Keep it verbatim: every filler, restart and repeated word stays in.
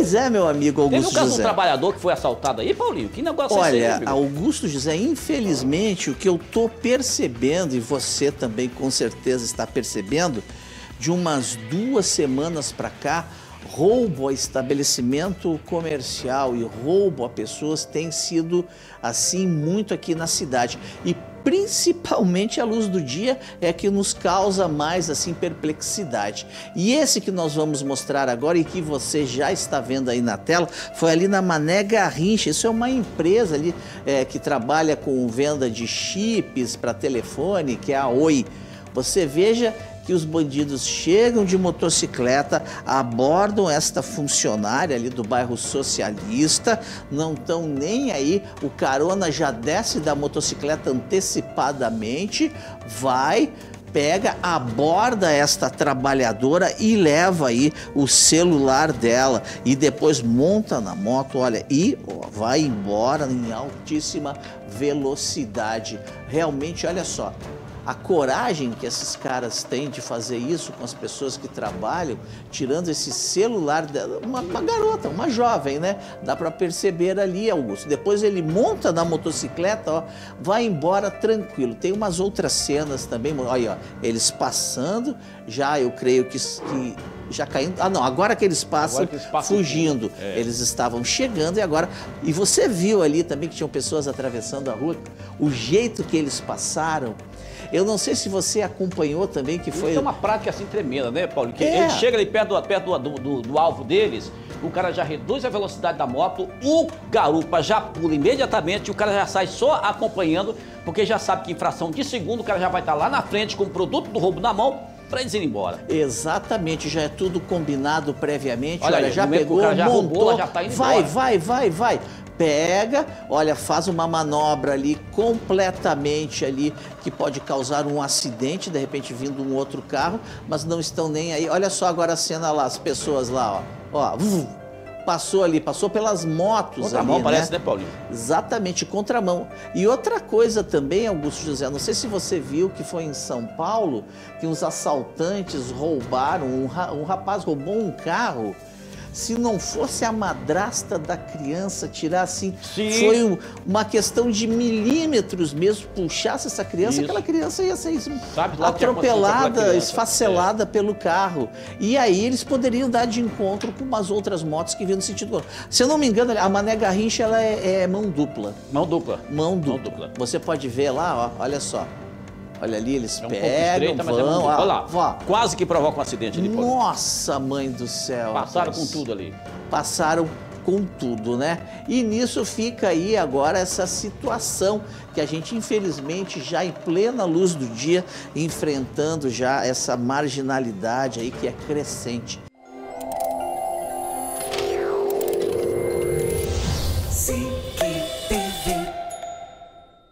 Pois é, meu amigo Augusto Teve um caso José. de um trabalhador que foi assaltado aí, Paulinho? Que negócio Olha, é esse aí, amigo? Augusto José, infelizmente, o que eu tô percebendo, e você também com certeza está percebendo, de umas duas semanas para cá, roubo a estabelecimento comercial e roubo a pessoas tem sido assim muito aqui na cidade. E principalmente a luz do dia é que nos causa mais assim perplexidade. E esse que nós vamos mostrar agora e que você já está vendo aí na tela, foi ali na Mané Garrincha. Isso é uma empresa ali é, que trabalha com venda de chips para telefone, que é a Oi. Você veja que os bandidos chegam de motocicleta, abordam esta funcionária ali do bairro Socialista, não estão nem aí, o carona já desce da motocicleta antecipadamente, vai, pega, aborda esta trabalhadora e leva aí o celular dela e depois monta na moto, olha, e ó, vai embora em altíssima velocidade. Realmente, olha só, a coragem que esses caras têm de fazer isso com as pessoas que trabalham, tirando esse celular dela, uma, uma garota, uma jovem, né? Dá para perceber ali, Augusto. Depois ele monta na motocicleta, ó, vai embora tranquilo. Tem umas outras cenas também, olha, ó, eles passando, já eu creio que, que já caindo. Ah, não, agora que eles passam, que eles passam fugindo, é. Eles estavam chegando e agora. E você viu ali também que tinham pessoas atravessando a rua, o jeito que eles passaram. Eu não sei se você acompanhou também que foi... Isso é uma prática assim tremenda, né, Paulo? Que é. Ele chega ali perto, do, perto do, do, do alvo deles, o cara já reduz a velocidade da moto, o garupa já pula imediatamente, o cara já sai só acompanhando, porque já sabe que em fração de segundo o cara já vai estar lá na frente com o produto do roubo na mão, para eles irem embora. Exatamente, já é tudo combinado previamente. Olha, olha aí, já pegou, o cara já montou, roubou, já tá indo vai, embora. vai, vai, vai. Pega, olha, faz uma manobra ali completamente ali que pode causar um acidente, de repente vindo um outro carro, mas não estão nem aí. Olha só agora a cena lá, as pessoas lá, ó, ó, uf, passou ali, passou pelas motos. Contramão, ali, parece, né? né, Paulinho? Exatamente, contramão. E outra coisa também, Augusto José, não sei se você viu que foi em São Paulo, que uns assaltantes roubaram, um, ra um rapaz roubou um carro. Se não fosse a madrasta da criança tirar assim, Sim. foi um, uma questão de milímetros mesmo, puxasse essa criança, Isso. aquela criança ia ser Sabe, atropelada, esfacelada é. pelo carro. E aí eles poderiam dar de encontro com umas outras motos que vinham no sentido contrário. Se eu não me engano, a Mané Garrincha ela é, é mão dupla. Mão dupla. Mão dupla. Mão dupla. Você pode ver lá, ó, olha só. Olha ali, eles é um pegam, estreita, vão, é olha lá, ó. Quase que provoca um acidente ali. Nossa, mãe do céu. Passaram rapaz. com tudo ali. Passaram com tudo, né? E nisso fica aí agora essa situação que a gente, infelizmente, já em plena luz do dia, enfrentando já essa marginalidade aí que é crescente.